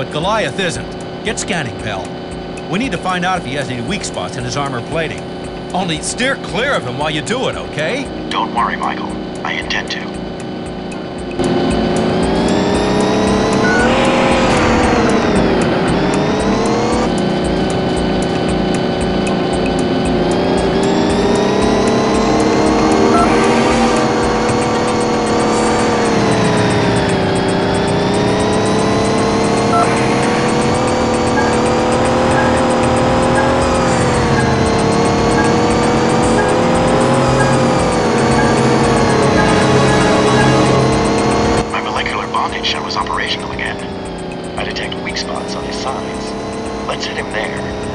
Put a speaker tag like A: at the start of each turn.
A: but Goliath isn't. Get scanning, pal. We need to find out if he has any weak spots in his armor plating. Only steer clear of him while you do it, okay?
B: Don't worry, Michael. I intend to. Was operational again. I detect weak spots on his sides. Let's hit him there.